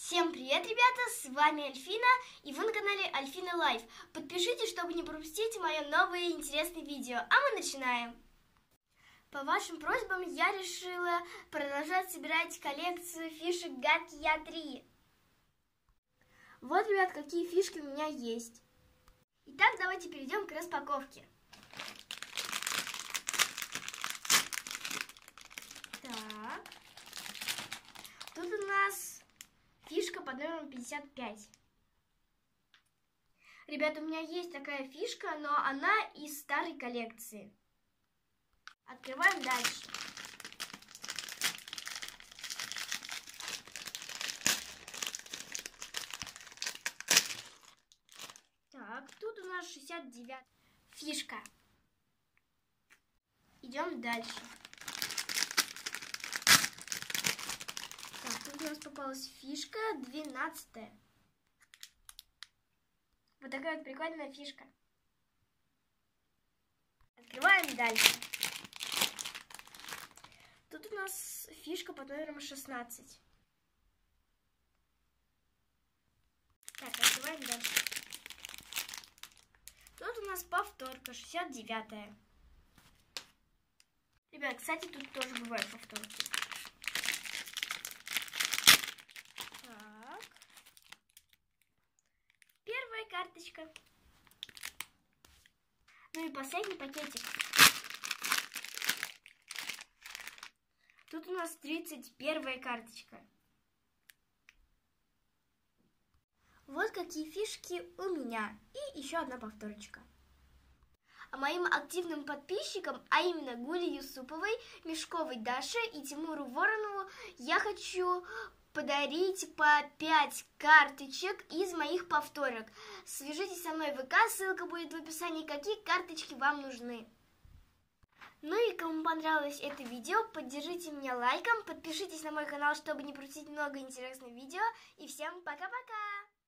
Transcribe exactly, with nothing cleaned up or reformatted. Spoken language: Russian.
Всем привет, ребята, с вами Альфина, и вы на канале Альфина Лайф. Подпишитесь, чтобы не пропустить мое новое интересное видео, а мы начинаем. По вашим просьбам я решила продолжать собирать коллекцию фишек Гадкий Я три. Вот, ребят, какие фишки у меня есть. Итак, давайте перейдем к распаковке. Так, тут у нас фишка под номером пятьдесят пять. Ребята, у меня есть такая фишка, но она из старой коллекции. Открываем дальше. Так, тут у нас шестьдесят девятая фишка. Идем дальше. Так, тут у нас попалась фишка двенадцатая. Вот такая вот прикольная фишка. Открываем дальше. Тут у нас фишка под номером шестнадцать. Так, открываем дальше. Тут у нас повторка шестьдесят девятая. Ребят, кстати, тут тоже бывают повторки. Так. Первая карточка. Ну и последний пакетик. Тут у нас тридцать первая карточка. Вот какие фишки у меня. И еще одна повторочка. А моим активным подписчикам, а именно Гуле Юсуповой, Мешковой Даше и Тимуру Воронову, я хочу подарить по пять карточек из моих повторок. Свяжитесь со мной в ВК, ссылка будет в описании, какие карточки вам нужны. Ну и кому понравилось это видео, поддержите меня лайком, подпишитесь на мой канал, чтобы не пропустить много интересных видео. И всем пока-пока!